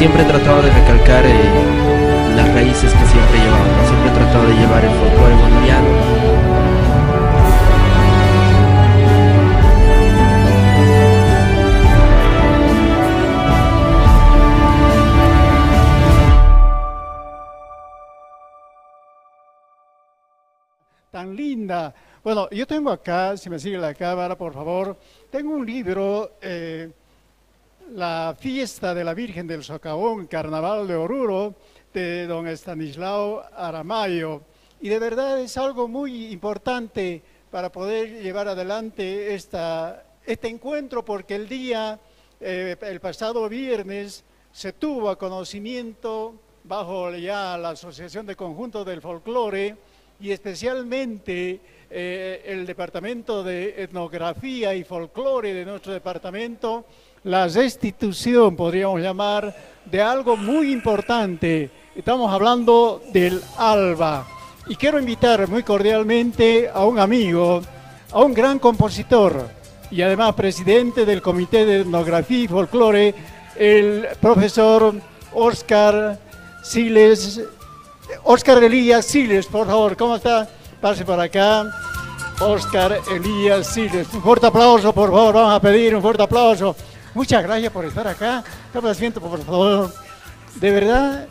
siempre he tratado de recalcar las raíces que siempre llevamos, siempre he tratado de llevar el folclore boliviano. Tan linda. Bueno, yo tengo acá, si me sigue la cámara, por favor, tengo un libro, La fiesta de la Virgen del Socavón, Carnaval de Oruro, de don Estanislao Aramayo. Y de verdad es algo muy importante para poder llevar adelante este encuentro, porque el pasado viernes, se tuvo a conocimiento, bajo ya la Asociación de Conjuntos del Folclore, y especialmente el Departamento de Etnografía y Folclore de nuestro departamento, la restitución, podríamos llamar, de algo muy importante. Estamos hablando del ALBA. Y quiero invitar muy cordialmente a un amigo, a un gran compositor y además presidente del Comité de Etnografía y Folclore, el profesor Óscar Elías Siles, por favor. ¿Cómo está? Pase por acá. Óscar Elías Siles. Un fuerte aplauso, por favor. Vamos a pedir un fuerte aplauso. Muchas gracias por estar acá. Tome asiento, por favor. De verdad,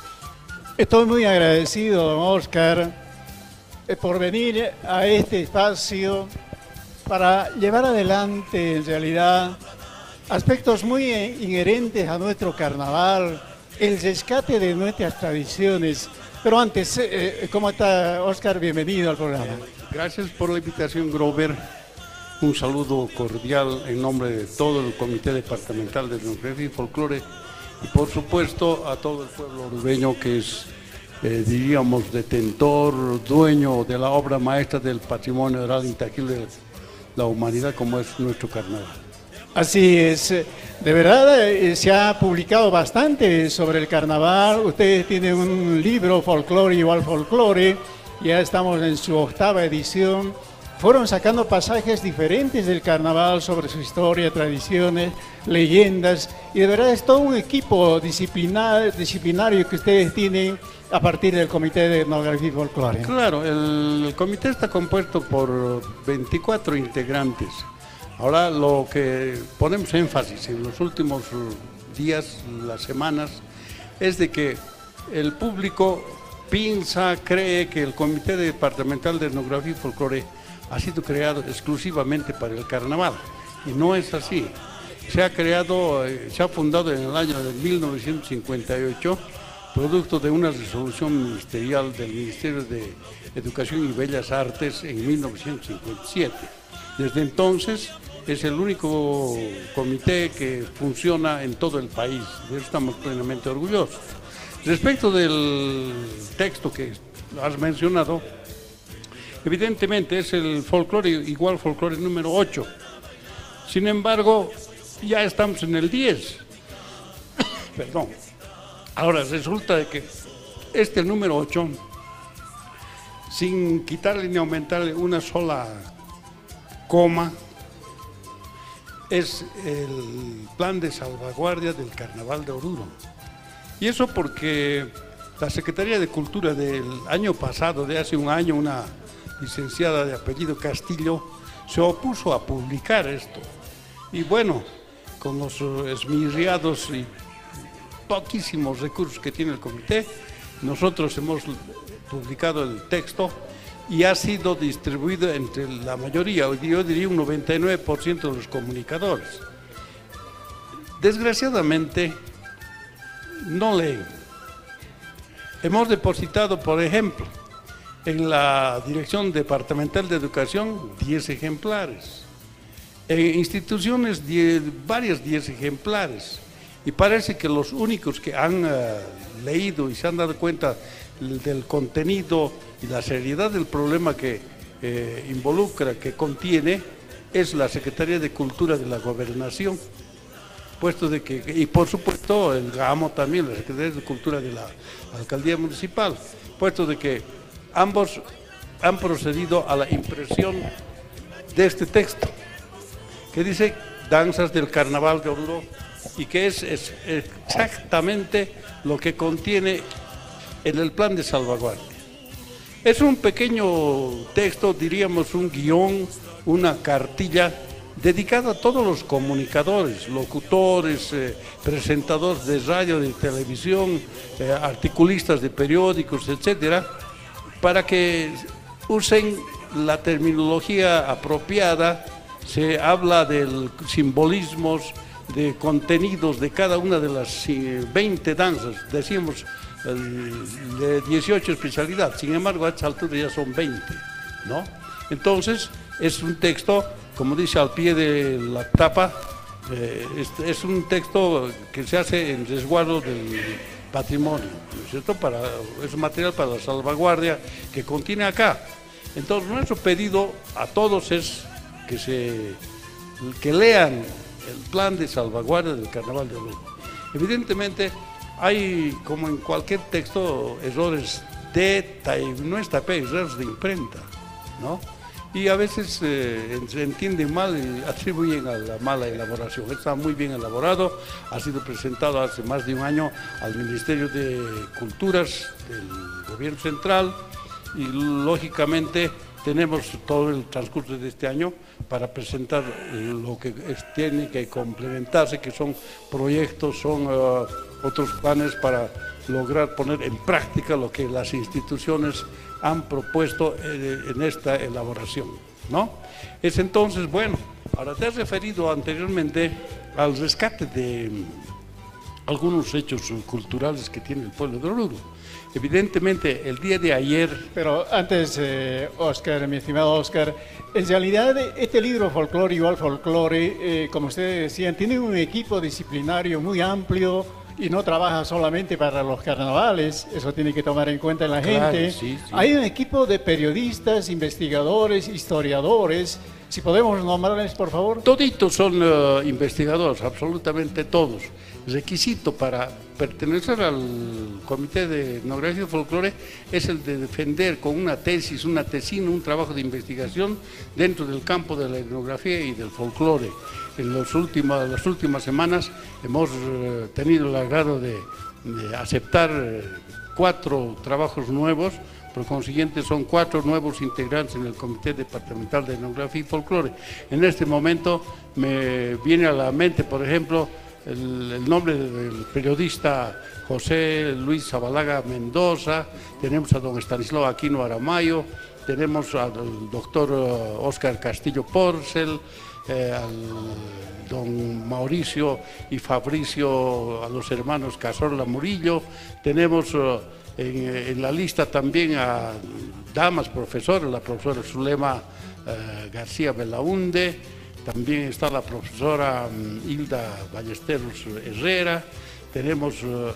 estoy muy agradecido, don Óscar, por venir a este espacio para llevar adelante, en realidad, aspectos muy inherentes a nuestro carnaval, el rescate de nuestras tradiciones. Pero antes, ¿cómo está, Óscar? Bienvenido al programa. Gracias por la invitación, Grover. Un saludo cordial en nombre de todo el Comité Departamental de Etnografía y Folclore y, por supuesto, a todo el pueblo orureño que es, diríamos, detentor, dueño de la obra maestra del patrimonio oral intangible de la humanidad, como es nuestro carnaval. Así es, de verdad se ha publicado bastante sobre el carnaval. Ustedes tienen un libro, Folclore igual Folclore, ya estamos en su 8ª edición. Fueron sacando pasajes diferentes del carnaval sobre su historia, tradiciones, leyendas, y de verdad es todo un equipo disciplinario que ustedes tienen a partir del Comité de Etnografía y Folclore. Claro, el comité está compuesto por 24 integrantes. Ahora lo que ponemos énfasis en los últimos días, las semanas, es de que el público piensa, cree que el Comité Departamental de Etnografía y Folclore ha sido creado exclusivamente para el carnaval, y no es así. Se ha fundado en el año de 1958, producto de una resolución ministerial del Ministerio de Educación y Bellas Artes en 1957. Desde entonces es el único comité que funciona en todo el país, de eso estamos plenamente orgullosos. Respecto del texto que has mencionado, evidentemente es el folclore igual folclore número 8. Sin embargo, ya estamos en el 10. Perdón. Ahora resulta de que el número 8, sin quitarle ni aumentarle una sola coma, es el plan de salvaguardia del Carnaval de Oruro. Y eso porque la Secretaría de Cultura del año pasado, de hace un año, una licenciada de apellido Castillo, se opuso a publicar esto. Y bueno, con los esmirriados y poquísimos recursos que tiene el comité, nosotros hemos publicado el texto y ha sido distribuido entre la mayoría, yo diría un 99% de los comunicadores. Desgraciadamente, no leen. Hemos depositado, por ejemplo, en la Dirección Departamental de Educación 10 ejemplares, en instituciones varias 10 ejemplares, y parece que los únicos que han leído y se han dado cuenta del contenido y la seriedad del problema que involucra, que contiene, es la Secretaría de Cultura de la Gobernación, puesto de que, y por supuesto el GAMO también, la Secretaría de Cultura de la Alcaldía Municipal, puesto de que ambos han procedido a la impresión de este texto, que dice: danzas del Carnaval de Oruro y que es exactamente lo que contiene en el plan de salvaguardia. Es un pequeño texto, diríamos un guión, una cartilla dedicada a todos los comunicadores, locutores, presentadores de radio, de televisión, articulistas de periódicos, etcétera, para que usen la terminología apropiada. Se habla de simbolismos, de contenidos de cada una de las 20 danzas, decimos de 18 especialidades, sin embargo a esta altura ya son 20, ¿no? Entonces es un texto, como dice al pie de la tapa, es un texto que se hace en resguardo del patrimonio, ¿no es cierto? Es un material para la salvaguardia que contiene acá. Entonces nuestro pedido a todos es que lean el plan de salvaguardia del Carnaval de Oruro. Evidentemente hay, como en cualquier texto, errores no está errores de imprenta, ¿no? Y a veces se entienden mal y atribuyen a la mala elaboración. Está muy bien elaborado, ha sido presentado hace más de un año al Ministerio de Culturas del Gobierno Central y lógicamente tenemos todo el transcurso de este año para presentar lo que tiene que complementarse, que son proyectos, son otros planes para lograr poner en práctica lo que las instituciones han propuesto en esta elaboración, ¿no? Es entonces, bueno, ahora te has referido anteriormente al rescate de algunos hechos culturales que tiene el pueblo de Oruro. Evidentemente, el día de ayer... Pero antes, Óscar, mi estimado Óscar, en realidad este libro Folclore igual Folclore, como ustedes decían, tiene un equipo disciplinario muy amplio y no trabaja solamente para los carnavales, eso tiene que tomar en cuenta la gente. Sí, sí. Hay un equipo de periodistas, investigadores, historiadores. Si podemos nombrarles, por favor. Toditos son investigadores, absolutamente todos. El requisito para pertenecer al Comité de Etnografía y Folclore es el de defender con una tesis, una tesina, un trabajo de investigación dentro del campo de la etnografía y del folclore. En las últimas semanas hemos tenido el agrado de aceptar 4 trabajos nuevos. Por consiguiente, son 4 nuevos integrantes en el Comité Departamental de Etnografía y Folclore. En este momento me viene a la mente, por ejemplo, el nombre del periodista José Luis Zabalaga Mendoza, tenemos a don Estanislao Aquino Aramayo, tenemos al doctor Óscar Castillo Porcel, al don Mauricio y Fabricio, a los hermanos Cazorla Murillo, tenemos en la lista también a damas profesoras, la profesora Zulema García Belaunde, también está la profesora Hilda Ballesteros Herrera, tenemos,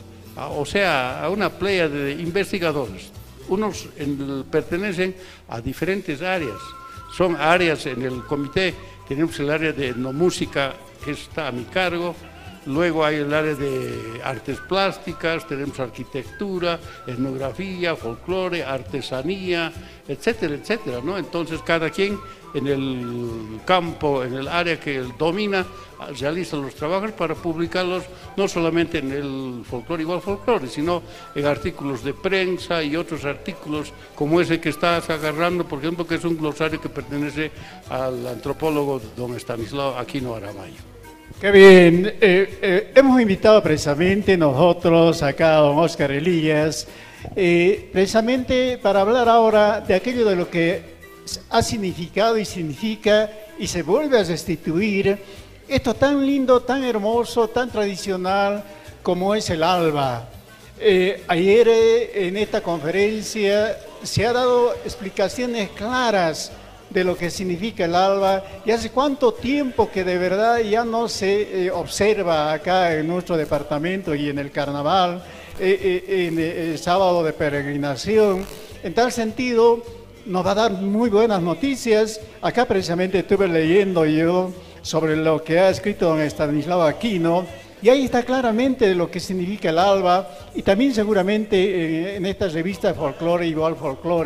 a una playa de investigadores. Unos pertenecen a diferentes áreas, son áreas en el comité, tenemos el área de etnomúsica que está a mi cargo, luego hay el área de artes plásticas, tenemos arquitectura, etnografía, folclore, artesanía, etcétera, etcétera, ¿no? Entonces cada quien en el campo, en el área que él domina, realiza los trabajos para publicarlos no solamente en el Folclore igual Folclore, sino en artículos de prensa y otros artículos como ese que estás agarrando, por ejemplo, que es un glosario que pertenece al antropólogo don Estanislao Aquino Aramayo. Qué bien, hemos invitado precisamente nosotros acá a don Óscar Elías, precisamente para hablar ahora de aquello de lo que ha significado y significa y se vuelve a restituir esto tan lindo, tan hermoso, tan tradicional como es el alba. Ayer en esta conferencia se ha dado explicaciones claras de lo que significa el alba y hace cuánto tiempo que de verdad ya no se observa acá en nuestro departamento y en el carnaval, en el sábado de peregrinación. En tal sentido, nos va a dar muy buenas noticias. Acá precisamente estuve leyendo yo sobre lo que ha escrito don Estanislao Aquino, y ahí está claramente lo que significa el alba, y también seguramente en esta revista Folclore igual Folclore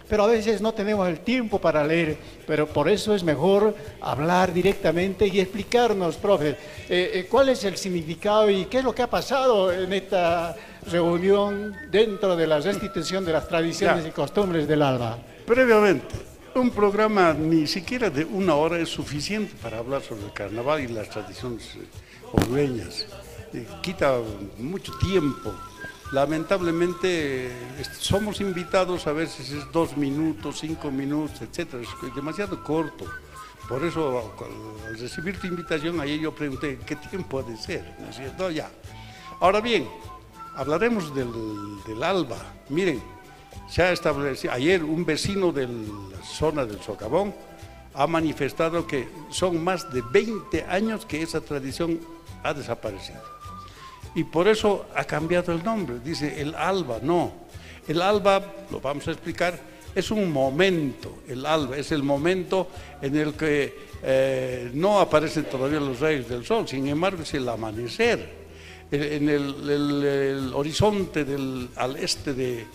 pero a veces no tenemos el tiempo para leer, pero por eso es mejor hablar directamente y explicarnos, profe, cuál es el significado y qué es lo que ha pasado en esta reunión dentro de la restitución de las tradiciones y costumbres del ALBA. Previamente, un programa ni siquiera de 1 hora es suficiente para hablar sobre el carnaval y las tradiciones orureñas. Quita mucho tiempo. Lamentablemente somos invitados, a veces es 2 minutos, 5 minutos, etcétera, es demasiado corto. Por eso, al recibir tu invitación, ayer yo pregunté, ¿qué tiempo ha de ser? ¿No es cierto? Ya. Ahora bien, hablaremos del ALBA. Miren, se ha establecido, ayer un vecino de la zona del Socavón ha manifestado que son más de 20 años que esa tradición ha desaparecido. Y por eso ha cambiado el nombre, dice el ALBA, no. El ALBA, lo vamos a explicar, es un momento, el ALBA es el momento en el que no aparecen todavía los rayos del sol, sin embargo es el amanecer. En el horizonte al este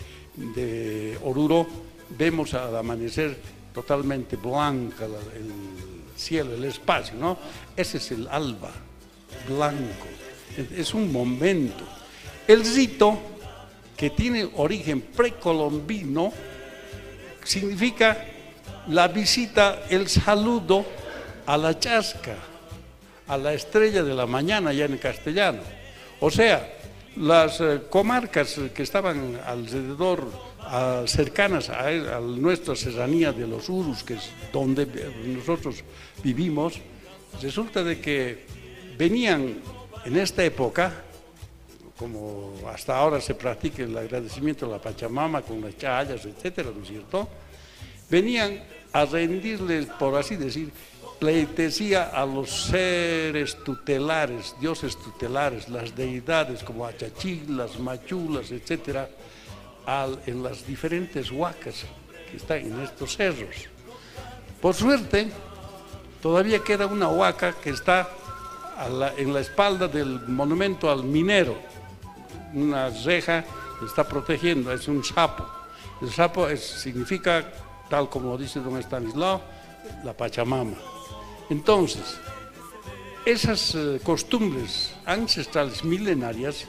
de Oruro vemos al amanecer totalmente blanca el cielo, el espacio, ¿no? Ese es el ALBA, blanco. Es un momento. El rito, que tiene origen precolombino, significa la visita, el saludo a la chasca, a la estrella de la mañana, ya en castellano. O sea, las comarcas que estaban alrededor, cercanas a nuestra serranía de los Urus, que es donde nosotros vivimos, resulta de que venían en esta época, como hasta ahora se practica el agradecimiento a la Pachamama con las chayas, etcétera, ¿no es cierto? Venían a rendirles, por así decir, pleitesía a los seres tutelares, dioses tutelares, las deidades como achachilas, machulas, etcétera, en las diferentes huacas que están en estos cerros. Por suerte, todavía queda una huaca que está en la espalda del monumento al minero, una reja que está protegiendo, es un sapo. El sapo significa, tal como dice don Estanislao, la Pachamama. Entonces, esas costumbres ancestrales milenarias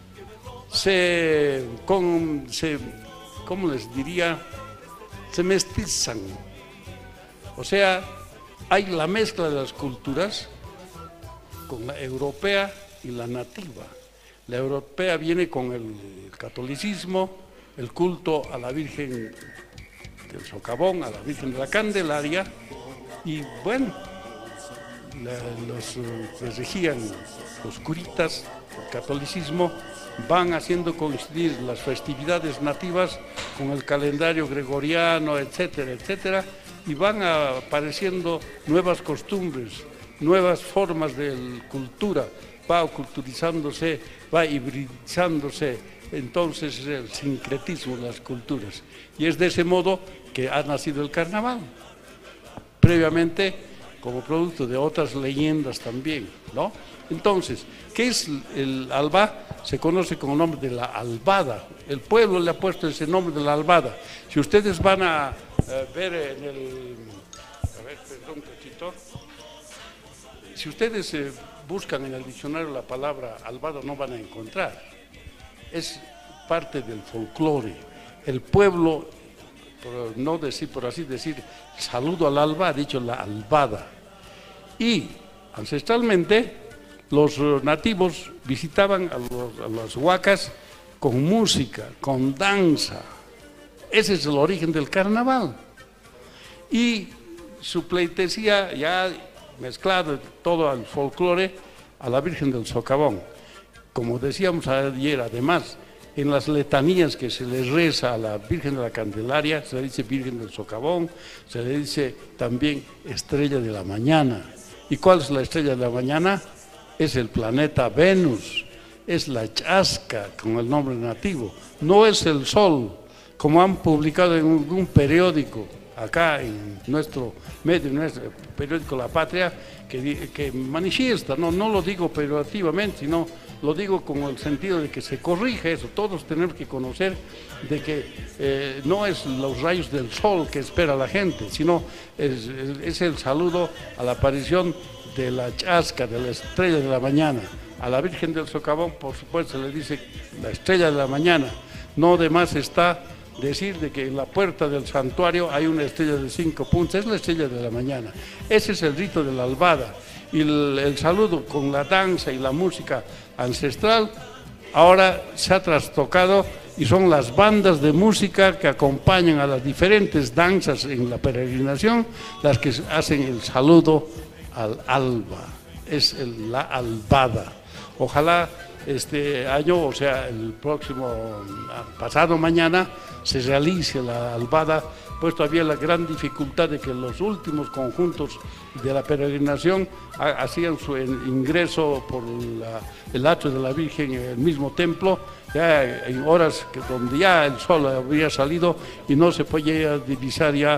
¿cómo les diría? Se mestizan. O sea, hay la mezcla de las culturas con la europea y la nativa. La europea viene con el catolicismo, el culto a la Virgen del Socavón, a la Virgen de la Candelaria, y bueno, los que regían los curitas, el catolicismo, van haciendo coincidir las festividades nativas con el calendario gregoriano, etcétera, etcétera, y van apareciendo nuevas costumbres, nuevas formas de cultura, va culturizándose, va hibridizándose, entonces el sincretismo de las culturas. Y es de ese modo que ha nacido el carnaval, previamente como producto de otras leyendas también, ¿no? Entonces, ¿qué es el ALBA? Se conoce con el nombre de la albada. El pueblo le ha puesto ese nombre de la albada. Si ustedes van a ver en el... A ver, perdón, poquito. Si ustedes buscan en el diccionario la palabra albada, no van a encontrar. Es parte del folclore. El pueblo, por no decir, por así decir, saludo al alba, ha dicho la albada. Y ancestralmente los nativos visitaban a las huacas con música, con danza. Ese es el origen del carnaval. Y su pleitesía ya mezclado todo al folclore a la Virgen del Socavón. Como decíamos ayer, además, en las letanías que se le reza a la Virgen de la Candelaria, se le dice Virgen del Socavón, se le dice también Estrella de la Mañana. ¿Y cuál es la estrella de la mañana? Es el planeta Venus, es la chasca con el nombre nativo, no es el sol, como han publicado en un periódico. acá en nuestro medio, en nuestro periódico La Patria, que manifiesta, no lo digo peyorativamente, sino lo digo con el sentido de que se corrige eso. Todos tenemos que conocer de que no es los rayos del sol que espera la gente, sino es el saludo a la aparición de la chasca, de la estrella de la mañana. A la Virgen del Socavón, por supuesto, se le dice la estrella de la mañana. No de más está decir de que en la puerta del santuario hay una estrella de 5 puntas, es la estrella de la mañana. Ese es el rito de la albada. Y el saludo con la danza y la música ancestral ahora se ha trastocado y son las bandas de música que acompañan a las diferentes danzas en la peregrinación las que hacen el saludo al alba, es la albada. Ojalá este año, o sea, el próximo, pasado mañana, se realice la albada, pues todavía la gran dificultad de que los últimos conjuntos de la peregrinación hacían su ingreso por el atrio de la Virgen en el mismo templo, ya en horas donde ya el sol había salido y no se podía divisar ya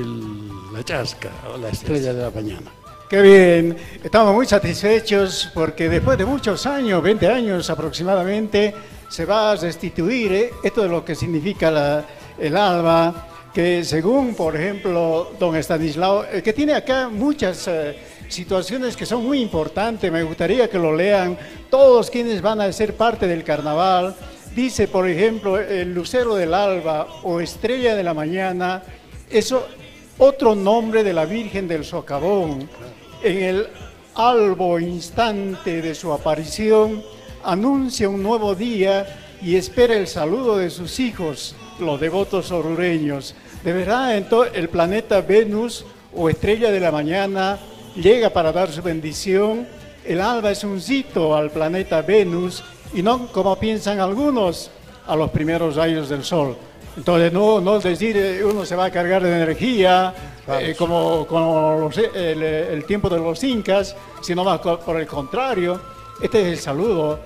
la chasca o la estrella de la mañana. Qué bien, estamos muy satisfechos porque después de muchos años, 20 años aproximadamente, se va a restituir esto de lo que significa el alba, que según, por ejemplo, don Estanislao, que tiene acá muchas situaciones que son muy importantes, me gustaría que lo lean todos quienes van a ser parte del carnaval. Dice, por ejemplo, el lucero del alba o estrella de la mañana, eso otro nombre de la Virgen del Socavón. En el albo instante de su aparición, anuncia un nuevo día y espera el saludo de sus hijos, los devotos orureños. De verdad, entonces, el planeta Venus o estrella de la mañana llega para dar su bendición. El alba es un cito al planeta Venus y no, como piensan algunos, a los primeros rayos del sol. Entonces, no es decir, uno se va a cargar de energía, como el tiempo de los incas, sino más por el contrario. Este es el saludo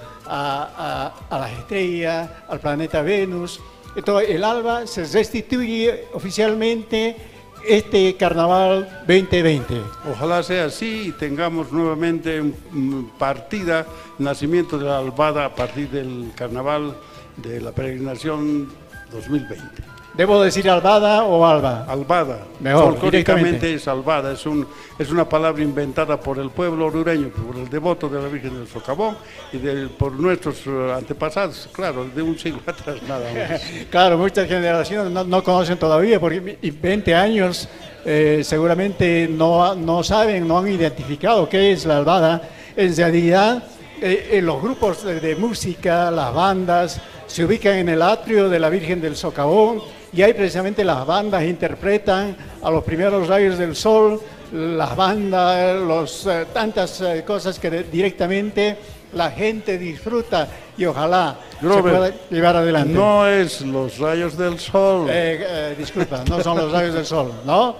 a las estrellas, al planeta Venus. Entonces, el alba se restituye oficialmente este carnaval 2020. Ojalá sea así y tengamos nuevamente partida, nacimiento de la albada a partir del carnaval de la peregrinación 2020. ¿Debo decir albada o alba? Albada. Mejor, folclóricamente es albada, es una palabra inventada por el pueblo orureño, por el devoto de la Virgen del Socavón y por nuestros antepasados, claro, de un siglo atrás nada más. Claro, muchas generaciones no conocen todavía, porque 20 años seguramente no saben, no han identificado qué es la albada. En realidad, los grupos de música, las bandas, se ubican en el atrio de la Virgen del Socavón y ahí precisamente las bandas interpretan a los primeros rayos del sol, las bandas, tantas cosas que directamente la gente disfruta y ojalá Robert, se pueda llevar adelante. No es los rayos del sol. Disculpa, no son los rayos del sol, ¿no?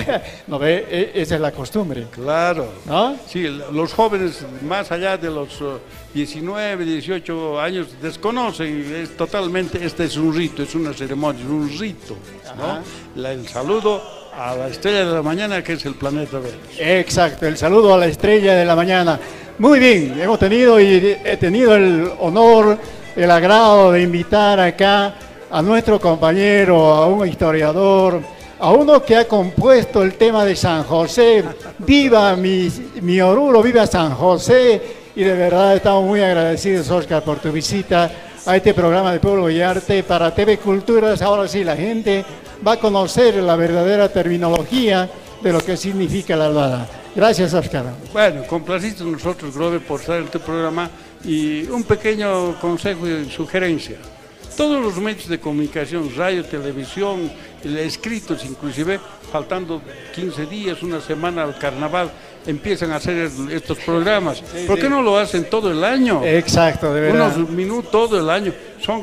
No ve, esa es la costumbre. Claro. ¿No? Sí, los jóvenes más allá de los 19, 18 años desconocen totalmente, este es un rito, es una ceremonia, es un rito, ¿no? El saludo a la estrella de la mañana, que es el planeta Venus. Exacto, el saludo a la estrella de la mañana. Muy bien, hemos tenido y he tenido el honor, el agrado de invitar acá a nuestro compañero, a un historiador, a uno que ha compuesto el tema de San José. Viva mi Oruro, viva San José. Y de verdad estamos muy agradecidos, Oscar, por tu visita a este programa de Pueblo y Arte para TV Culturas. Ahora sí, la gente va a conocer la verdadera terminología de lo que significa la albada. Gracias, Oscar. Bueno, complacidos nosotros, Grover, por estar en este programa y un pequeño consejo y sugerencia. Todos los medios de comunicación, radio, televisión, escritos inclusive, faltando 15 días, una semana al carnaval, empiezan a hacer estos programas. ¿Por qué no lo hacen todo el año? Exacto, de verdad. Unos minutos todo el año. Son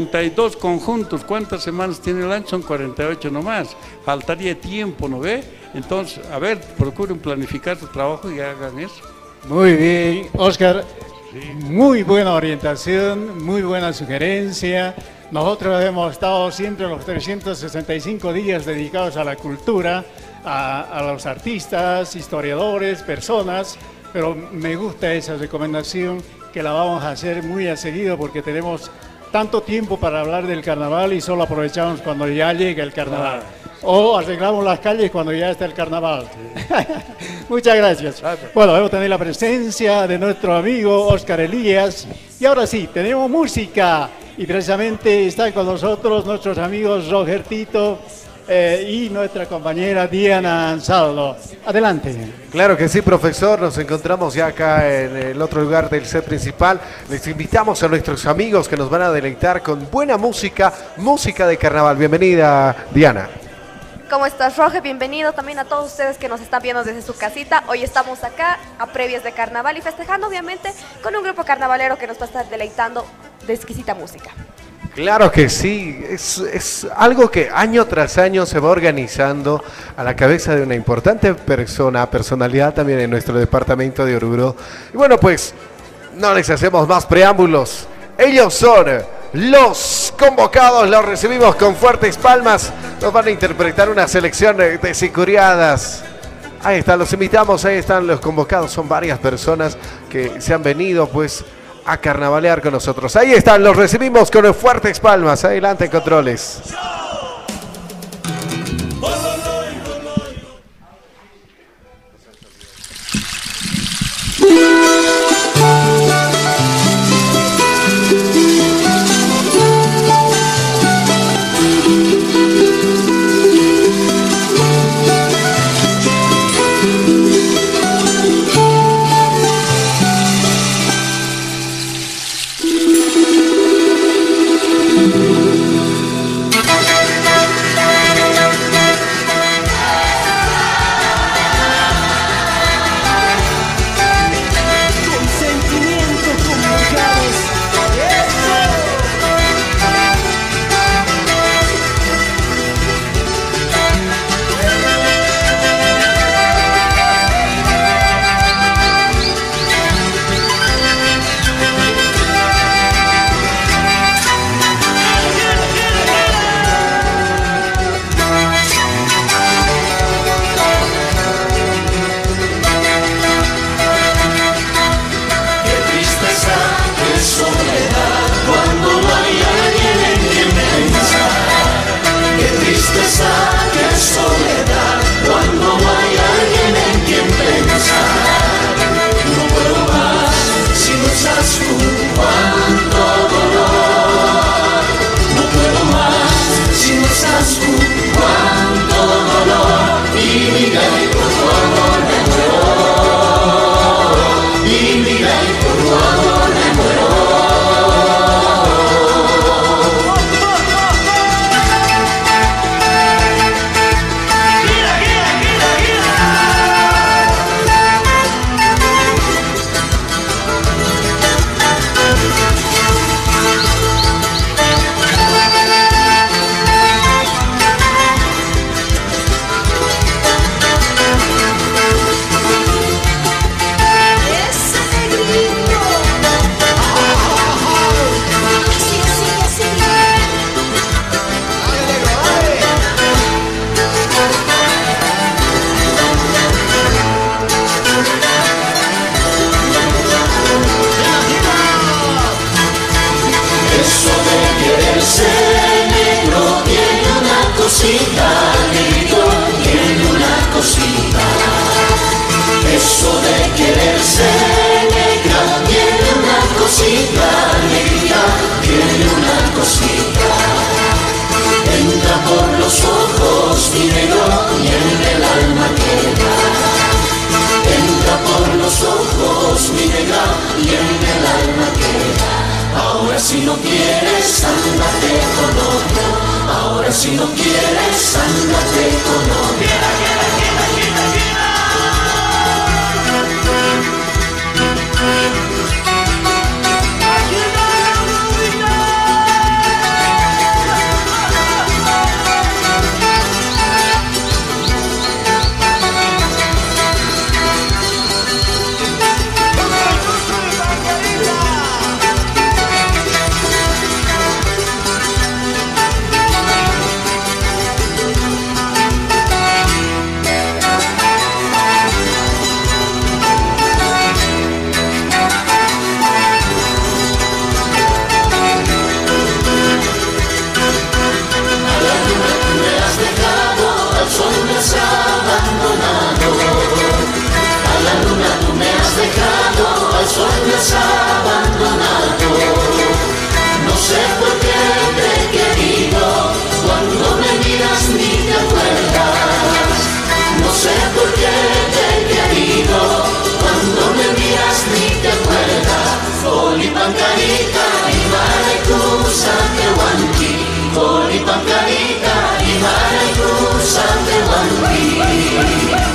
52 conjuntos. ¿Cuántas semanas tiene el año? Son 48 nomás. Faltaría tiempo, ¿no ve? Entonces, a ver, procuren planificar su trabajo y hagan eso. Muy bien, Oscar. Sí. Muy buena orientación, muy buena sugerencia. Nosotros hemos estado siempre los 365 días dedicados a la cultura, a los artistas, historiadores, personas, pero me gusta esa recomendación que la vamos a hacer muy a seguido porque tenemos tanto tiempo para hablar del carnaval y solo aprovechamos cuando ya llega el carnaval. O arreglamos las calles cuando ya está el carnaval. Muchas gracias. Bueno, hemos tenido la presencia de nuestro amigo Oscar Elías. Y ahora sí, tenemos música. Y precisamente están con nosotros nuestros amigos Roger Tito y nuestra compañera Diana Ansaldo. Adelante. Claro que sí, profesor. Nos encontramos ya acá en el otro lugar del set principal. Les invitamos a nuestros amigos que nos van a deleitar con buena música, música de carnaval. Bienvenida, Diana. ¿Cómo estás, Roge? Bienvenido también a todos ustedes que nos están viendo desde su casita. Hoy estamos acá a previas de carnaval y festejando obviamente con un grupo carnavalero que nos va a estar deleitando de exquisita música. Claro que sí, es algo que año tras año se va organizando a la cabeza de una importante personalidad también en nuestro departamento de Oruro. Y bueno, pues no les hacemos más preámbulos. Ellos son los convocados, los recibimos con fuertes palmas. Nos van a interpretar una selección de sicuriadas. Ahí están, los invitamos, ahí están los convocados. Son varias personas que se han venido pues a carnavalear con nosotros. Ahí están, los recibimos con fuertes palmas. Adelante en controles. has abandonado. No sé por qué te he querido, cuando me miras ni te acuerdas. No sé por qué te he querido, cuando me miras ni te acuerdas. Oli pancarita y maraikusa te wanti. Oli pancarita y maraikusa te wanti.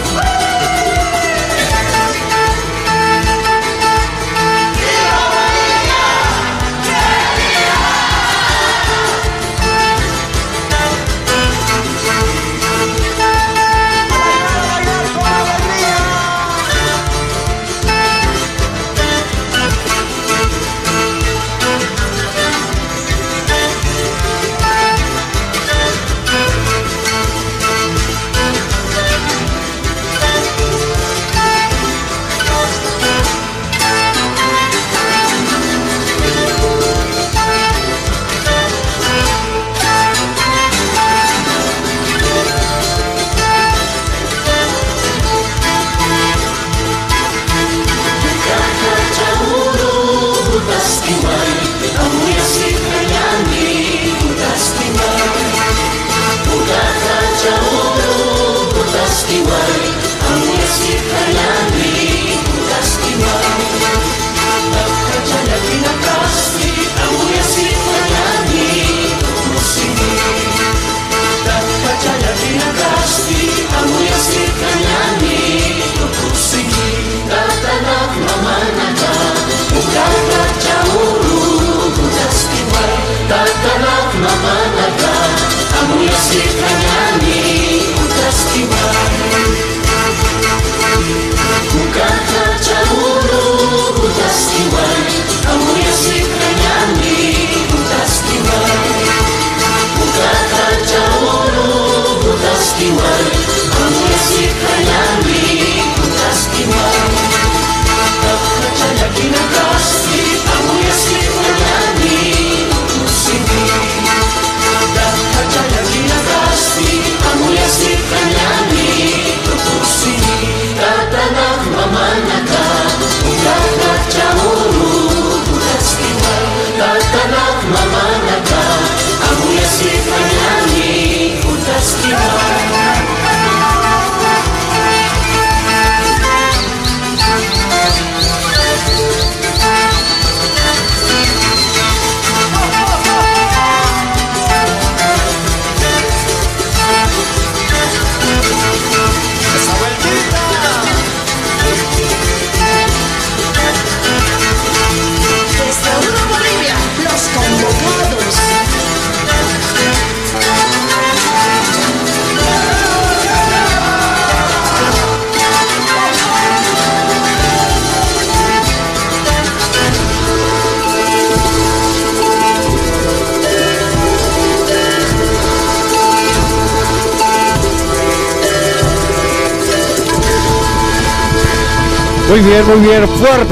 Muy bien,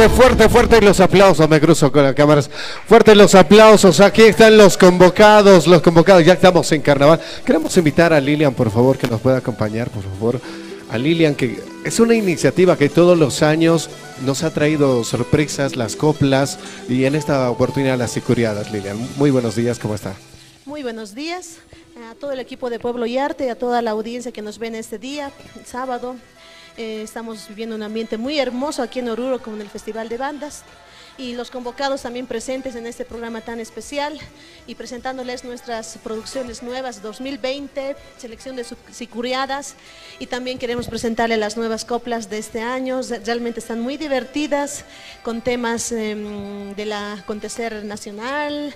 fuerte los aplausos, me cruzo con las cámaras, fuertes los aplausos, aquí están los convocados, ya estamos en carnaval. Queremos invitar a Lilian, por favor, que nos pueda acompañar, por favor, a Lilian, que es una iniciativa que todos los años nos ha traído sorpresas, las coplas, y en esta oportunidad las sicuriadas. Lilian, muy buenos días, ¿cómo está? Muy buenos días a todo el equipo de Pueblo y Arte, a toda la audiencia que nos ve en este día, sábado. Estamos viviendo un ambiente muy hermoso aquí en Oruro con el Festival de Bandas y los convocados también presentes en este programa tan especial y presentándoles nuestras producciones nuevas 2020, selección de sicuriadas, y también queremos presentarles las nuevas coplas de este año. Realmente están muy divertidas con temas del acontecer nacional,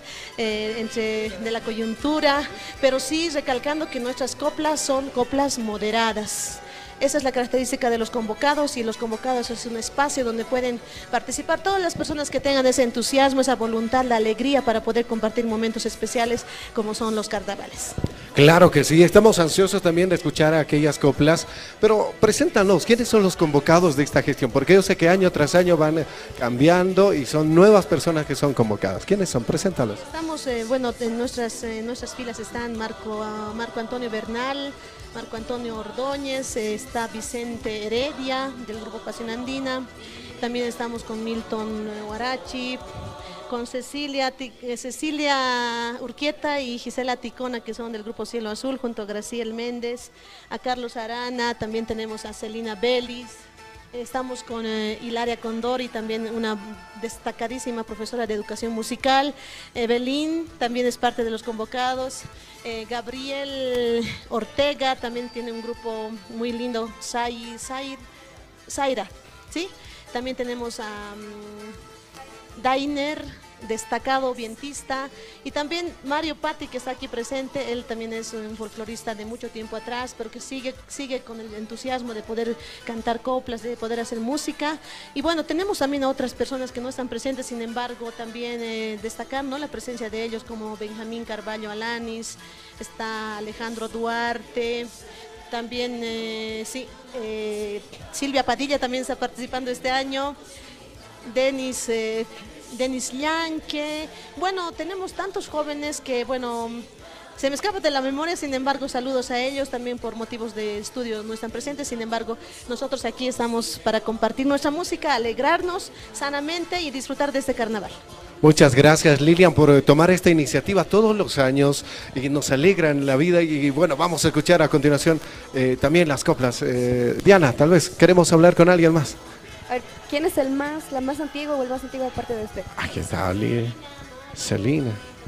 de la coyuntura, pero sí recalcando que nuestras coplas son coplas moderadas. Esa es la característica de los convocados, y los convocados es un espacio donde pueden participar todas las personas que tengan ese entusiasmo, esa voluntad, la alegría para poder compartir momentos especiales como son los carnavales. Claro que sí, estamos ansiosos también de escuchar aquellas coplas, pero preséntanos, ¿quiénes son los convocados de esta gestión? Porque yo sé que año tras año van cambiando y son nuevas personas que son convocadas. ¿Quiénes son? Preséntalos. Estamos, bueno, en nuestras filas están Marco Antonio Bernal, Marco Antonio Ordóñez, está Vicente Heredia del grupo Pasión Andina, también estamos con Milton Huarachi, con Cecilia Urquieta y Gisela Ticona, que son del grupo Cielo Azul, junto a Graciel Méndez, a Carlos Arana, también tenemos a Celina Belis, estamos con Hilaria Condori, también una destacadísima profesora de educación musical, Evelyn también es parte de los convocados, Gabriel Ortega también tiene un grupo muy lindo, Zaira, ¿sí? También tenemos a Dainer, destacado vientista, y también Mario Patti, que está aquí presente. Él también es un folclorista de mucho tiempo atrás, pero que sigue con el entusiasmo de poder cantar coplas, de poder hacer música. Y bueno, tenemos también a otras personas que no están presentes, sin embargo también destacar, ¿no?, la presencia de ellos, como Benjamín Carballo Alanis, está Alejandro Duarte, también Silvia Padilla también está participando este año, Denis Llanque. Bueno, tenemos tantos jóvenes que, bueno, se me escapa de la memoria, sin embargo, saludos a ellos, también por motivos de estudio no están presentes, sin embargo, nosotros aquí estamos para compartir nuestra música, alegrarnos sanamente y disfrutar de este carnaval. Muchas gracias, Lilian, por tomar esta iniciativa todos los años y nos alegran la vida. Y bueno, vamos a escuchar a continuación también las coplas. Diana, tal vez queremos hablar con alguien más. A ver, ¿quién es la más antigua o el más antiguo aparte de usted? Aquí está Celina.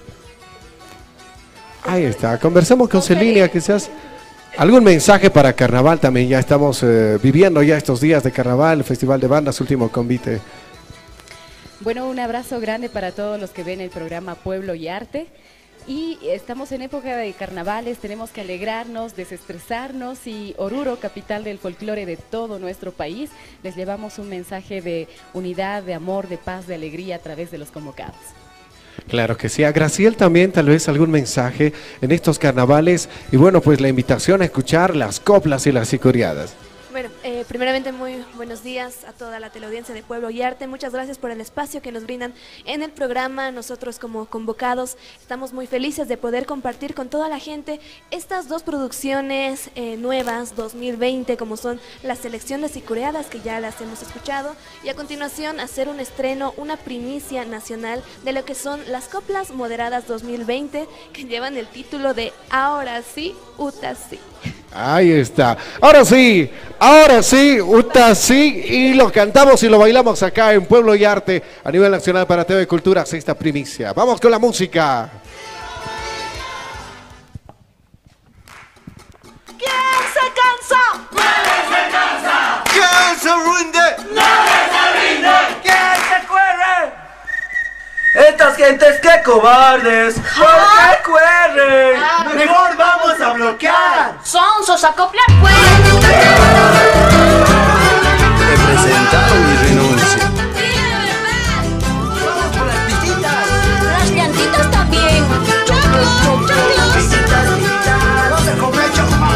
Ahí está, conversamos con Celina, quizás algún mensaje para Carnaval también. Ya estamos viviendo ya estos días de Carnaval, el Festival de Bandas, último convite. Bueno, un abrazo grande para todos los que ven el programa Pueblo y Arte. Y estamos en época de carnavales, tenemos que alegrarnos, desestresarnos, y Oruro, capital del folclore de todo nuestro país, les llevamos un mensaje de unidad, de amor, de paz, de alegría a través de los convocados. Claro que sí. A Graciel también tal vez algún mensaje en estos carnavales, y bueno, pues la invitación a escuchar las coplas y las sicuriadas. Bueno, primeramente muy buenos días a toda la teleaudiencia de Pueblo y Arte. Muchas gracias por el espacio que nos brindan en el programa. Nosotros como convocados estamos muy felices de poder compartir con toda la gente estas dos producciones nuevas 2020, como son las selecciones sicuriadas, que ya las hemos escuchado, y a continuación hacer un estreno, una primicia nacional de lo que son las coplas moderadas 2020, que llevan el título de Ahora sí, Uta sí. Ahí está. Ahora sí, Uta sí, y lo cantamos y lo bailamos acá en Pueblo y Arte a nivel nacional para TV Cultura, sexta primicia. Vamos con la música. ¿Quién se cansa? ¡Nadie se cansa! ¿Quién se rinde? ¡Nadie se rinde! ¿Quién se cuere? Estas gentes que cobardes, ¿por qué cuerren? Mejor vamos a bloquear. Sonsos, acoplar pues. He presentado mi renuncia. Vamos por las visitas. Las llantitas también. Choclos, choclos. Visitas, visitas. No se come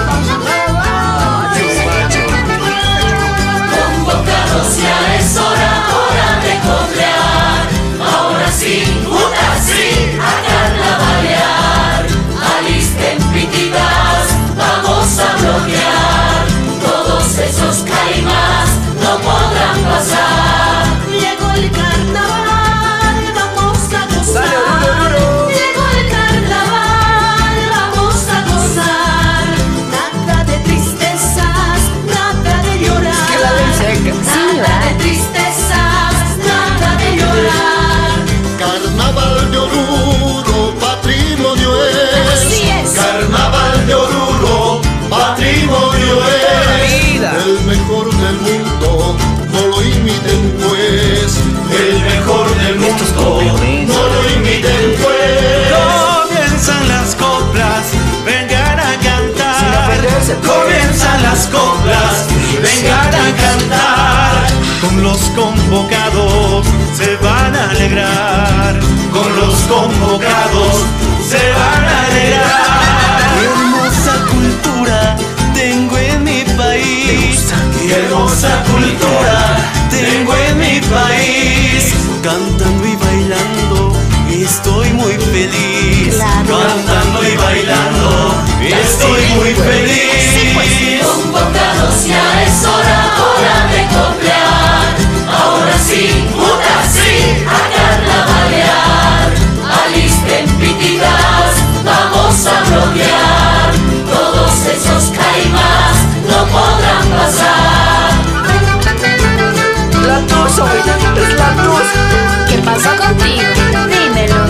Convocados, ya es hora de cobrar. Ahora sí, Uta sí, a carnavalear. Alisten pititas, vamos a bloquear. Todos esos caimas no podrán pasar. Llegó el carnaval, vamos a gozar. Llegó el carnaval, vamos a gozar. Nada de tristezas, nada de llorar. Nada de tristezas, nada de llorar. Carnaval de Oruro, patrimonio es. Así es. Carnaval de Oruro, patrimonio es. El mejor del mundo, no lo imiten pues. El mejor del mundo, no lo imiten pues. Comienzan las coplas, vengan a cantar. Comienzan las coplas, vengan a cantar. Con los convocados se van a alegrar. Con los convocados se van a alegrar. Qué hermosa cultura tengo en mi país. Qué hermosa cultura tengo en mi país. Cantando y bailando estoy muy feliz. Cantando y bailando estoy muy feliz. soy, es la tos. ¿Qué pasó contigo? Dímelo.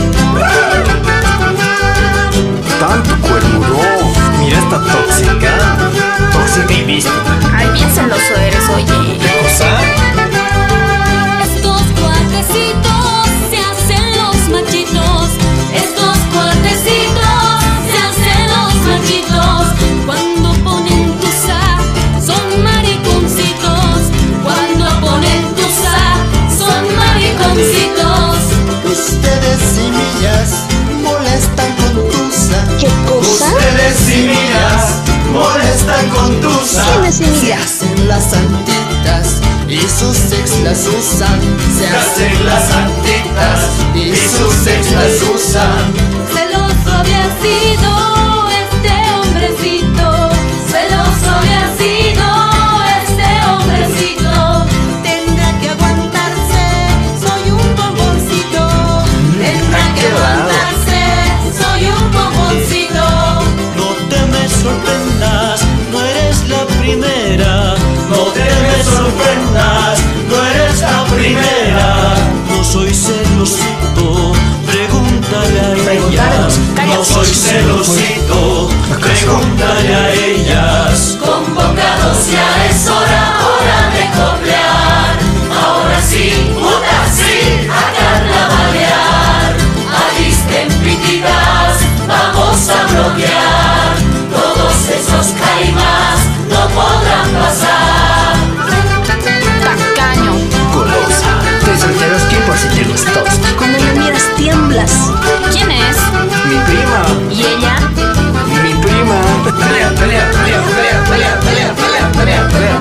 Tanto cuernudo. Mira esta tóxica. Tóxica y vista. Ay, bien celoso eres, oye. ¿Qué cosa? Estos cuatecitos se hacen los machitos. Estos cuatecitos se hacen los machitos. Cuando ponen tusa, son mariconcitos. Cuando ponen tusa, son mariconcitos. Ustedes semillas molestan con tusa. ¿Qué cosa? Ustedes semillas molestan con tusa. ¿Quién es semilla? Se hacen las santitas y sus ex las usan. Se hacen las santitas y sus ex las usan. Celoso había sido este hombrecito. Celoso había sido este hombrecito. Tendrá que aguantarse, soy un bomboncito. Tendrá que aguantarse, soy un bomboncito. No te me sorprendas, no eres la primera. No te me sorprendas, no eres la primera. No soy celosito, pregúntale a ellas. No soy celosito, pregúntale a ellas. Convocados ya es hora de coplear. Ahora sí, putas sí, a carnavalear. Alisten pititas, vamos a bloquear. Todos esos caimas no podrán pasar. Tacaño. Golosa. Estoy soltero, ¿quién por si te gustó? Cuando me miras tiemblas. ¿Quién es? Mi prima. ¿Y ella? Mi prima. Pelea, pelea, pelea, pelea, pelea, pelea, pelea, pelea, pelea.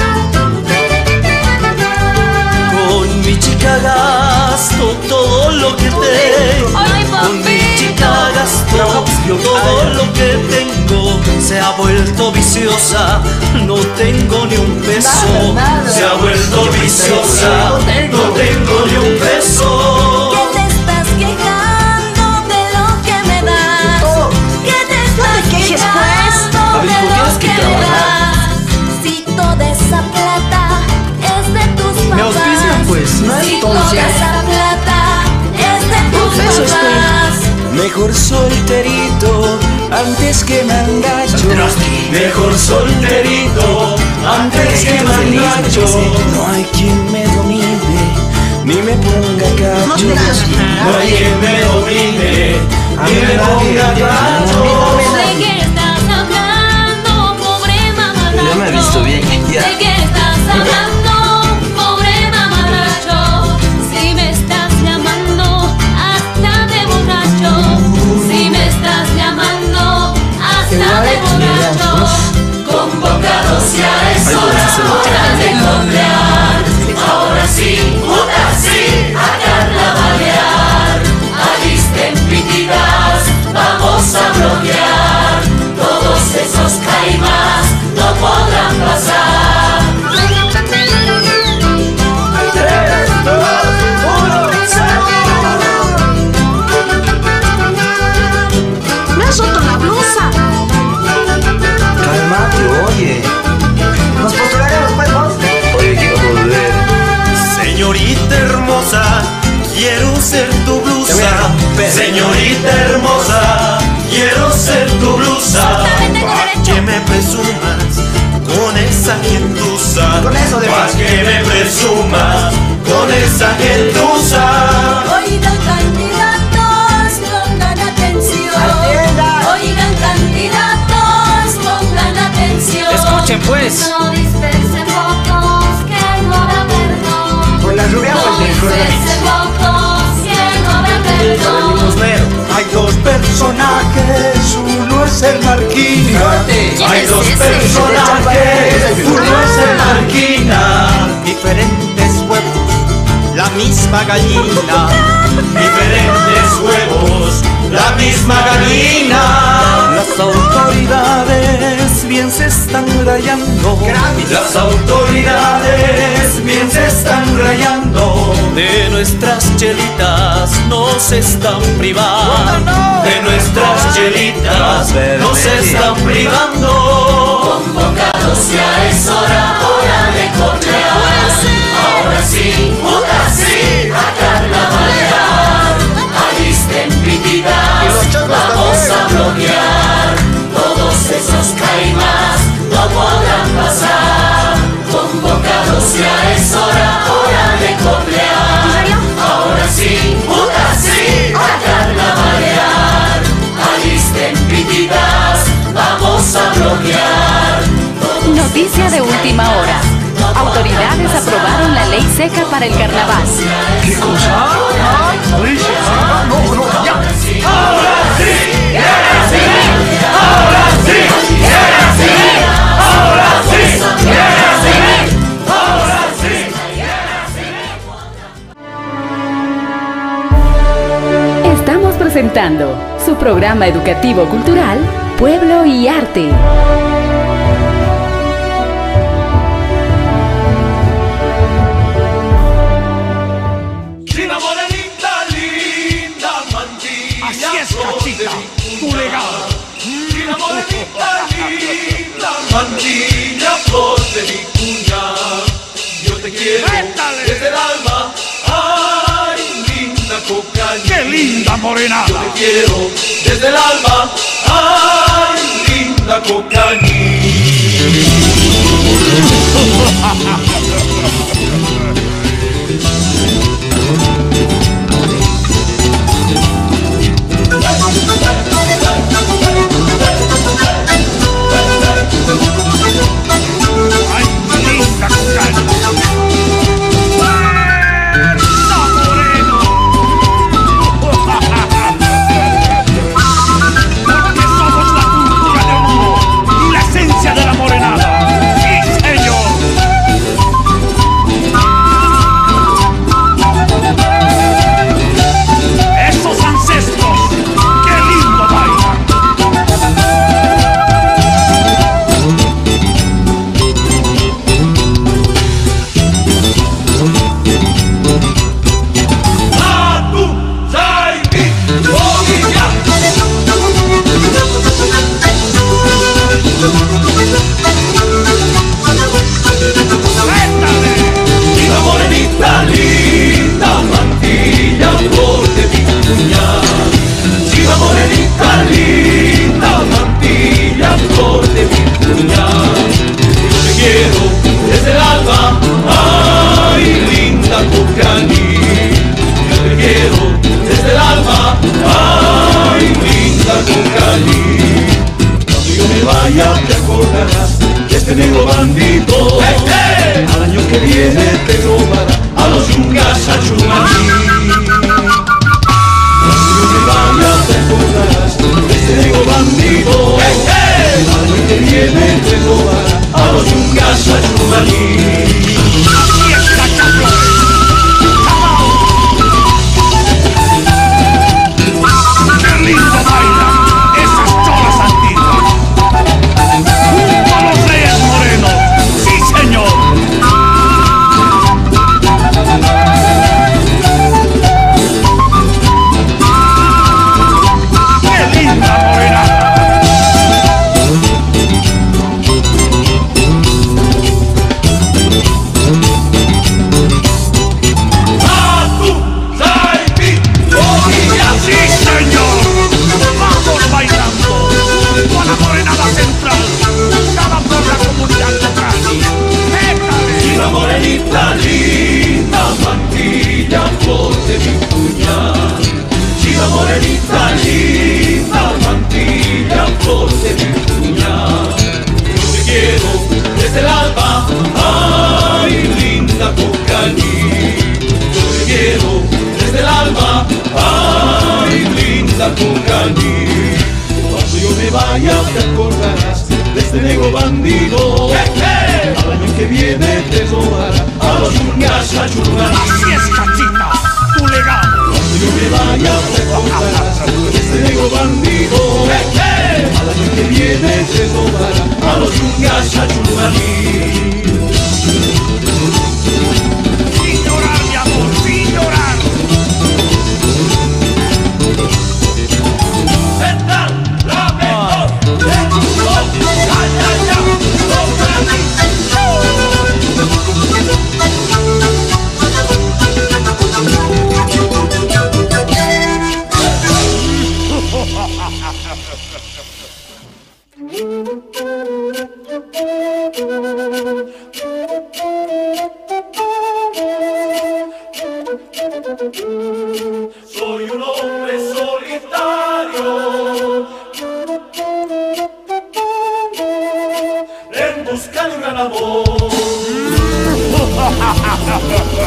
Con mi chica gasto todo lo que tengo. Ay, Con mi papito. chica gasto todo lo que tengo. Se ha vuelto viciosa, no tengo ni un peso. Se ha vuelto viciosa, no tengo ni un peso. ¿Qué te estás quejando de lo que me das? ¿Qué te estás quejes, pues. quejando A ver, de ¿por qué lo tienes que que me trabajar? das? Si toda esa plata es de tus papás. Me auspician, pues, ¿no? Si Entonces. toda esa plata es de tus Eso es, papás. Mejor solterito antes que me engacho. Mejor solterito antes que me engancho. No hay quien me domine ni me ponga cacho. No hay quien me domine ni me ponga cacho. ¿De qué estás hablando, pobre mamarracho? Ya me he visto bien, ya. ¿De qué estás hablando, pobre mamarracho? Si me estás llamando hasta de borracho. Si me estás llamando hasta de borracho. Convocados ya es hora de coplear. Ahora sí, putas sí, a carnavalear. Alisten pititas, vamos a bloquear. Todos esos caimas no podrán pasar. 3, 2, 1, Me has roto la blusa. Cálmate, oye. Nos postularemos, pues, vos. Oye, quiero volver. Señorita hermosa, quiero ser tu blusa. Señorita hermosa, quiero ser tu blusa. Pa' que me presumas con esa gentuza. Con eso de Pa' que me presumas con esa gentuza. Oigan candidatos, pongan atención. Oigan candidatos, pongan atención. Escuchen, pues. No dispersen votos, que no habrá perdón. Por la lluvia o No el del dispersen votos, que no habrá perdón. Hay dos personajes, uno es el Marquina. Hay dos personajes, uno es el Marquina. Diferentes huevos, la misma gallina. Diferentes huevos, la misma gallina. Las autoridades bien se están rayando. Las autoridades bien se están rayando. De nuestras chelitas nos están privando. De nuestras chelitas nos están privando. Convocados ya es hora de coplear. Ahora sí, ley seca para el carnaval. ¿Qué cosa? ¿Ley seca? No, ya. Ahora sí, guerra civil. Ahora sí, guerra civil. Ahora sí, guerra civil. Ahora sí, guerra civil. Estamos presentando su programa educativo cultural Pueblo y Arte. China morenita linda, mantilla. Así es, cachita, tu legado. China morenita linda, mantilla, flor de mi cuña. Yo te quiero desde el alma. Ay, linda cocaña. Qué linda morenada. Yo te quiero desde el alma. Ay, linda cocaña. Ay, linda cocaña. Porque somos la cultura de Oruro y la esencia de la morenada. ¡Sí, señor! Esos ancestros, qué lindo bailan. Atu, Zaibi, Bogilla. Linda morenita, linda mantilla, flor de mi cuña. Linda morenita, linda mantilla, flor de mi cuña. Yo te quiero desde el alma, ay, linda cocañi. Yo te quiero desde el alma, ay, linda cocañi. Cuando yo me vaya te acordarás de este negro bandido. Al año que viene te robará a los yungas a Chumaní. Cuando yo me vaya te acordarás de este negro bandido. Al año que viene te robará a los yungas a Chumaní. Así es, Cachaflores. ¡Qué lindo bailan esas cholas antiguas! ¡Junto a los reyes morenos! ¡Sí, señor! ¡Qué linda morenada! ¡Atu, Zaibi, Bogilla! ¡Sí, señor! ¡Vamos bailando! ¡Junto a la morenada central! ¡Cada por la comunidad local! ¡Métale! Linda morenita, linda mantilla, flor de mi cuña. Linda morenita, linda mantilla, flor de mi cuña. Yo te quiero desde el alba, ay, linda cocañi. Yo te quiero desde el alma, ay, linda cocañi. Cuando yo me vaya te acordarás de este negro bandido. Al año que viene te robará a los yungas a Chumaní. Así es, cachita, tu legado. Cuando yo me vaya te acordarás de este negro bandido. Al año que viene te robará a los yungas a Chumaní. Sin llorar, mi amor, sin llorar. Central, la mejor del mundo. Ya, ya, ya, Soy un hombre solitario en busca de un gran amor.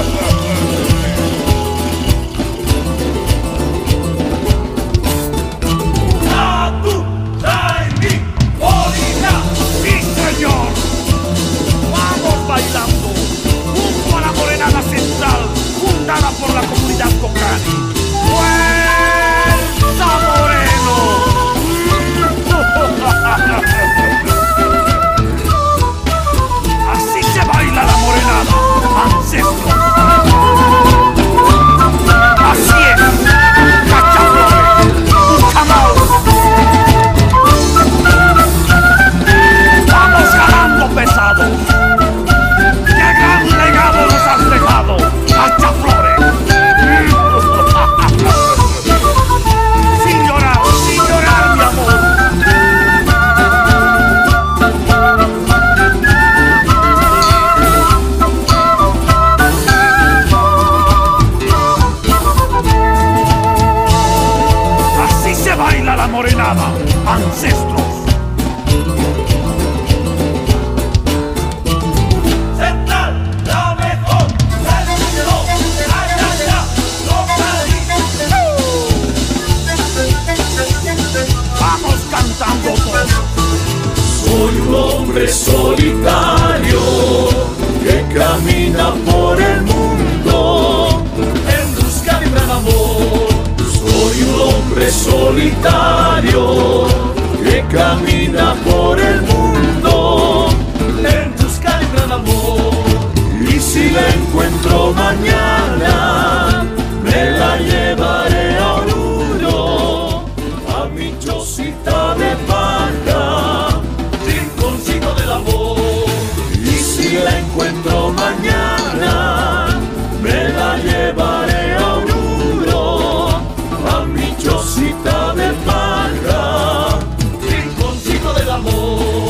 hombre solitario que camina por el mundo en busca de un gran amor. Soy un hombre solitario que camina por el mundo en busca de un gran amor. Y si la encuentro mañana, me la llevaré a Oruro, a mi chocita de paja, rinconcito del amor. Y si la encuentro mañana, me la llevaré a Oruro, a mi chocita de paja, rinconcito del amor.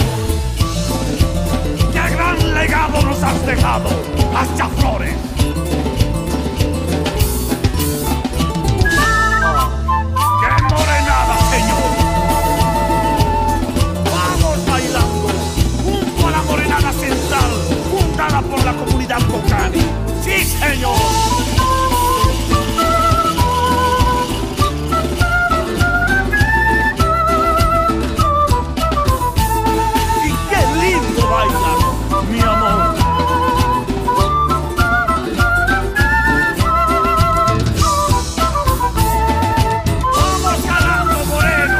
¡Qué gran legado nos has dejado, Hachaflores! ¡Qué morenada, señor! Vamos bailando junto a la morenada central fundada por la comunidad Cocani. ¡Sí, señor! ¡Y qué lindo bailar, mi amor! ¡Vamos ganando, moreno!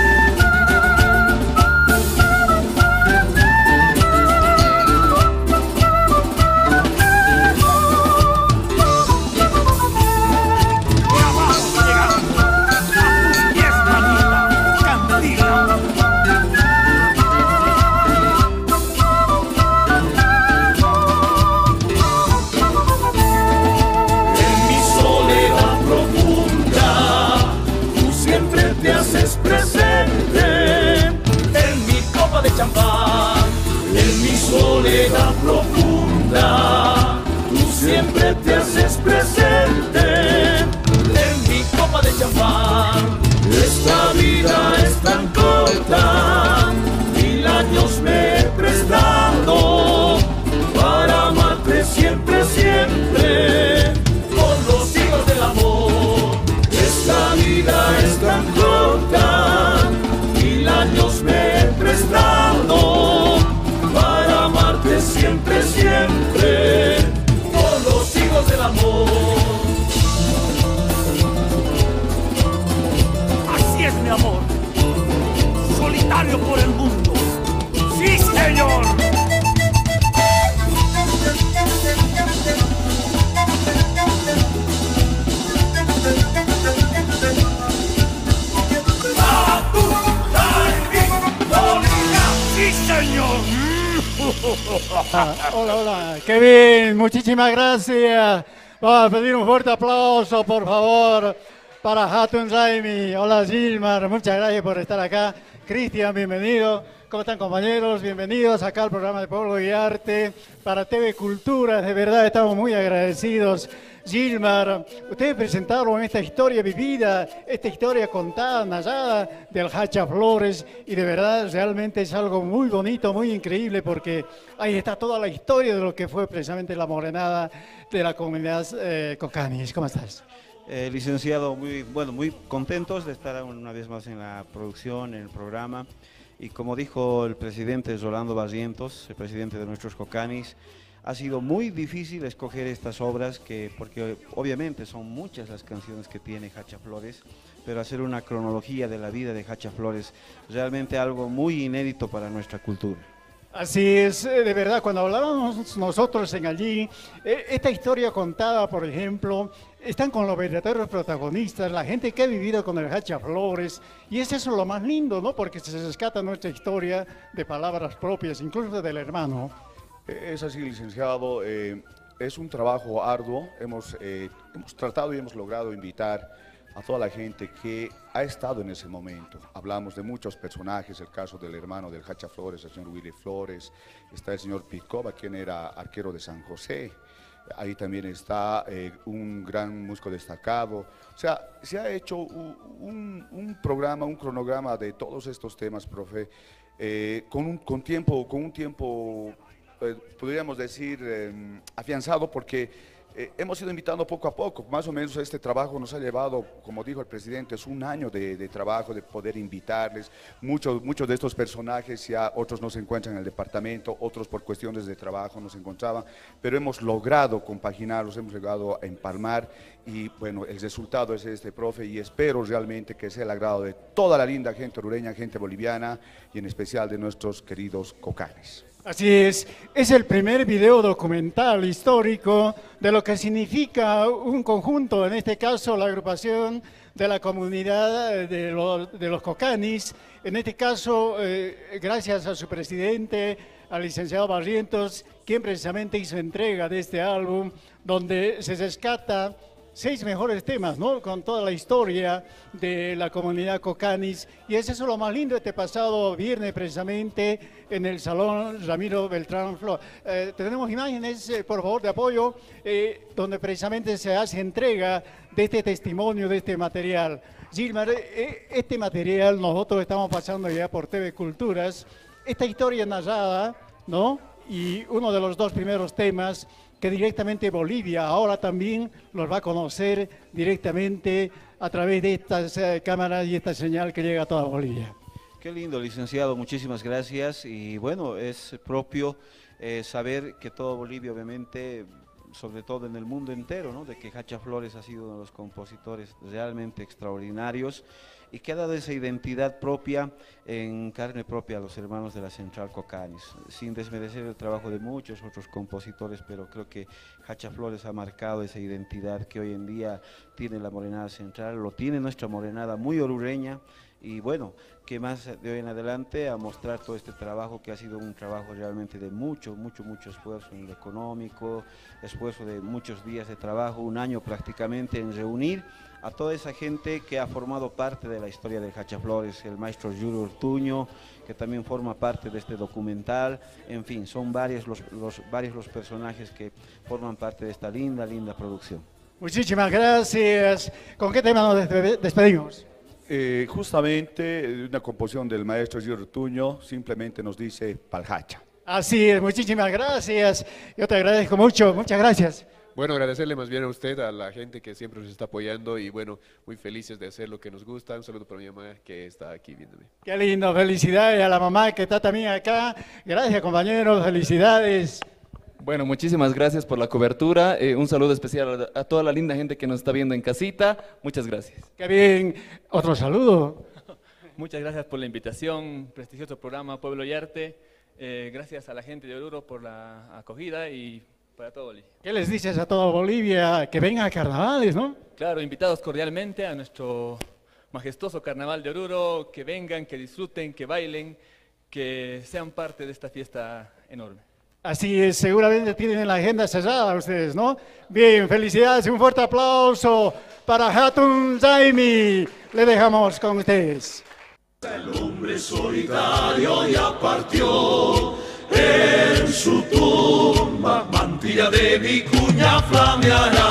Y abajo llegando a tus pies, mamita, cantina. En mi soledad profunda, tú siempre te haces presente en mi copa de champán. En mi soledad profunda, tú siempre te haces presente en mi copa de champán. Esta vida es tan corta, 1000 años me he prestado para amarte siempre, siempre, con los hijos del amor. Esta vida es tan corta, 1000 años me he prestado para amarte siempre, siempre, con los hijos del amor. Así es, mi amor. Solitario por el mundo. ¡Sí, señor! ¡Sí, señor! Hola, hola, qué bien, muchísimas gracias. Vamos a pedir un fuerte aplauso, por favor, para Hatun Raimi. Hola, Gilmar, muchas gracias por estar acá. Cristian, bienvenido. ¿Cómo están, compañeros? Bienvenidos acá al programa de Pueblo y Arte para TV Cultura. De verdad, estamos muy agradecidos. Gilmar, ustedes presentaron esta historia vivida, esta historia contada, narrada del Hachaflores, y de verdad realmente es algo muy bonito, muy increíble, porque ahí está toda la historia de lo que fue precisamente la morenada de la comunidad Cocanis. ¿Cómo estás? Licenciado, muy contentos de estar una vez más en la producción, en el programa, y como dijo el presidente Rolando Barrientos, el presidente de nuestros Cocanis, ha sido muy difícil escoger estas obras, porque obviamente son muchas las canciones que tiene Hachaflores, pero hacer una cronología de la vida de Hachaflores, realmente algo muy inédito para nuestra cultura. Así es, de verdad, cuando hablábamos nosotros en allí, esta historia contada, por ejemplo, están con los verdaderos protagonistas, la gente que ha vivido con el Hachaflores, y es eso lo más lindo, ¿no? Porque se rescata nuestra historia de palabras propias, incluso del hermano. Es así, licenciado, es un trabajo arduo. Hemos tratado y hemos logrado invitar a toda la gente que ha estado en ese momento. Hablamos de muchos personajes, el caso del hermano del Hachaflores, el señor Willy Flores, está el señor Picova, quien era arquero de San José, ahí también está un gran músico destacado. O sea, se ha hecho un programa, un cronograma de todos estos temas, profe, con un tiempo podríamos decir, afianzado, porque hemos ido invitando poco a poco, más o menos este trabajo nos ha llevado, como dijo el presidente, es un año de trabajo, de poder invitarles. Muchos de estos personajes ya otros no se encuentran en el departamento, otros por cuestiones de trabajo no se encontraban, pero hemos logrado compaginarlos, hemos llegado a empalmar y bueno, el resultado es este, profe, y espero realmente que sea el agrado de toda la linda gente orureña, gente boliviana y en especial de nuestros queridos cocanes. Así es el primer video documental histórico de lo que significa un conjunto, en este caso la agrupación de la comunidad de los cocanis, en este caso gracias a su presidente, al licenciado Barrientos, quien precisamente hizo entrega de este álbum, donde se rescata 6 mejores temas, ¿no? Con toda la historia de la comunidad cocanis, y es eso lo más lindo este pasado viernes precisamente en el Salón Ramiro Beltrán Flor. Tenemos imágenes, por favor, de apoyo, donde precisamente se hace entrega de este testimonio, de este material. Gilmar, este material nosotros estamos pasando ya por TV Culturas, esta historia narrada, ¿no? Y uno de los 2 primeros temas que directamente Bolivia ahora también los va a conocer directamente a través de estas cámaras y esta señal que llega a toda Bolivia. Qué lindo, licenciado, muchísimas gracias. Y bueno, es propio saber que todo Bolivia, obviamente, sobre todo en el mundo entero, ¿no? De que Hacha Flores ha sido uno de los compositores realmente extraordinarios y que ha dado esa identidad propia, en carne propia, a los hermanos de la Central Cocanis, sin desmerecer el trabajo de muchos otros compositores, pero creo que Hacha Flores ha marcado esa identidad que hoy en día tiene la Morenada Central, lo tiene nuestra Morenada muy orureña, y bueno, que más de hoy en adelante a mostrar todo este trabajo que ha sido un trabajo realmente de mucho esfuerzo en lo económico, esfuerzo de muchos días de trabajo, un año prácticamente en reunir a toda esa gente que ha formado parte de la historia del Hacha Flores, el maestro Julio Ortuño, que también forma parte de este documental, en fin, son varios los personajes que forman parte de esta linda producción. Muchísimas gracias. ¿Con qué tema nos despedimos? Justamente una composición del maestro Julio Ortuño, simplemente nos dice Palhacha. Así es, muchísimas gracias. Yo te agradezco mucho, muchas gracias. Bueno, agradecerle más bien a usted, a la gente que siempre nos está apoyando y bueno, muy felices de hacer lo que nos gusta. Un saludo para mi mamá que está aquí viéndome. Qué lindo, felicidades a la mamá que está también acá. Gracias, compañeros, felicidades. Bueno, muchísimas gracias por la cobertura. Un saludo especial a toda la linda gente que nos está viendo en casita. Muchas gracias. Qué bien. Otro saludo. Muchas gracias por la invitación, prestigioso programa Pueblo y Arte. Gracias a la gente de Oruro por la acogida y para todo Bolivia. ¿Qué les dices a toda Bolivia? Que vengan a carnavales, ¿no? Claro, invitados cordialmente a nuestro majestuoso carnaval de Oruro, que vengan, que disfruten, que bailen, que sean parte de esta fiesta enorme. Así es, seguramente tienen la agenda cerrada ustedes, ¿no? Bien, felicidades, un fuerte aplauso para Hatun Zaimi. Le dejamos con ustedes. El hombre solitario ya partió, en su tumba mantilla de vicuña flameará.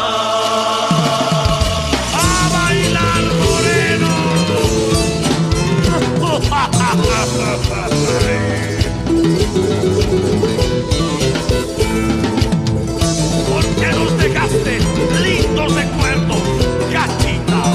¡A bailar, moreno! ¿Por qué nos dejaste lindos recuerdos, Cachita?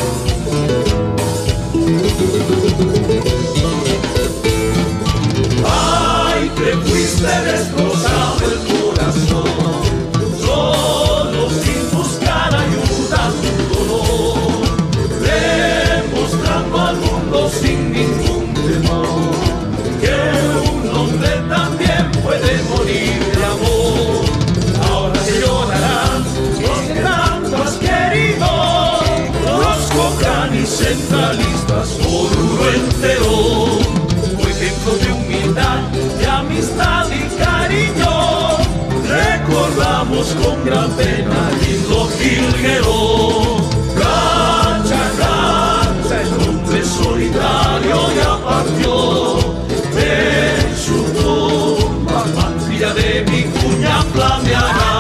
Ay, te fuiste destrozado el corazón, solo sin buscar ayuda tu dolor, demostrando al mundo sin ningún temor que un hombre también puede morir de amor. Ahora se llorarán los que tanto has querido, los cocanis centralistas, Oruro entero. Ejemplo de humildad, de amistad y cariño, recordamos con gran pena lindo Jilguero. Cacha, cacha, el hombre solitario ya partió, en su tumba mantilla de vicuña flameará.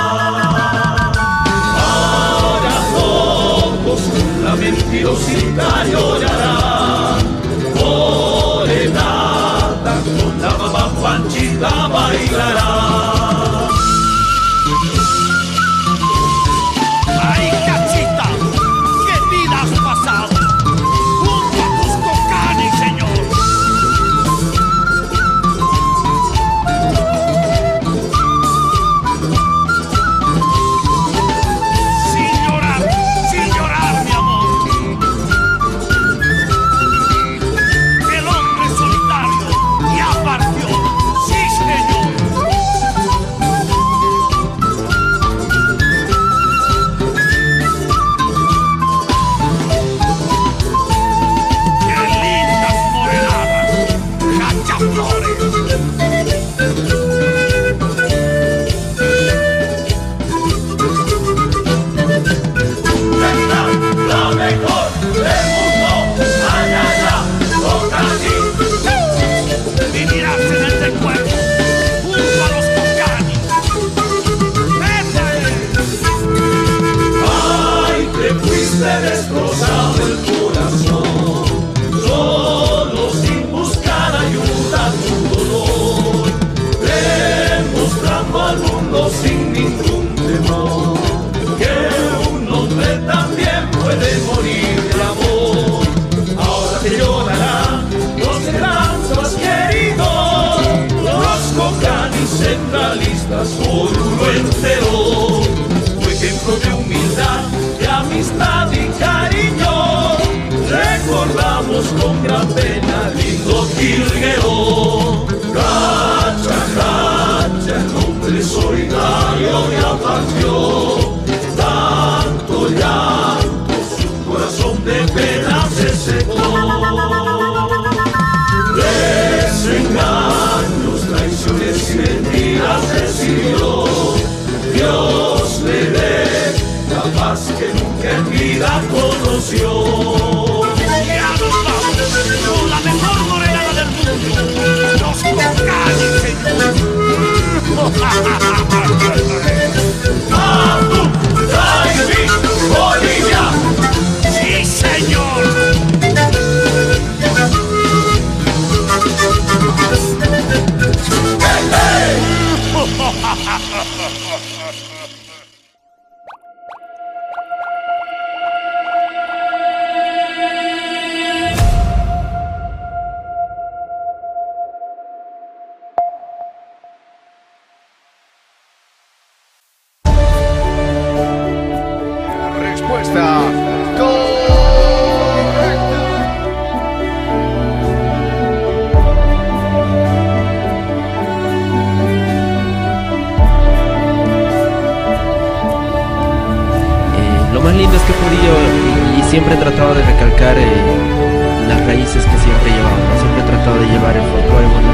Ahora todos con la mentirosita llorarán, morenada con la mamá Juanchita bailará. triste, destrozado el corazón, solo sin buscar ayuda tu dolor, demostrando al mundo sin ningún temor que un hombre también puede morir de amor. Ahora te llorarán los que tanto has querido, los cocanis centralistas, Oruro entero. Tu ejemplo de humildad, de amistad y cariño, recordamos con gran pena, lindo Quilguero. Cacha, cacha, el hombre solidario ya partió, tanto llanto, su corazón de pena se secó. Desengaños, traiciones y mentiras recibió, Dios le dé la paz que nunca en vida conoció. Ya nos vamos con la mejor morenada del mundo, los Cocanis, Abu Dhabi, Bolivia. Sí, señor. ¡Hey, hey! Respuesta Lo más lindo es que he podido y siempre he tratado de recalcar las raíces que siempre he llevado, ¿no? Siempre he tratado de llevar el folclore